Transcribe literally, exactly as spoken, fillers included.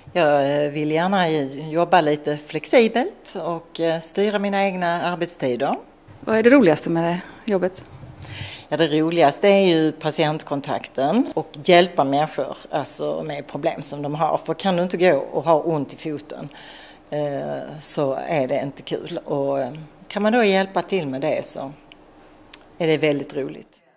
Jag vill gärna jobba lite flexibelt och styra mina egna arbetstider. Vad är det roligaste med det jobbet? Ja, det roligaste är ju patientkontakten och hjälpa människor alltså med problem som de har. För kan du inte gå och ha ont i foten så är det inte kul. Och kan man då hjälpa till med det så är det väldigt roligt.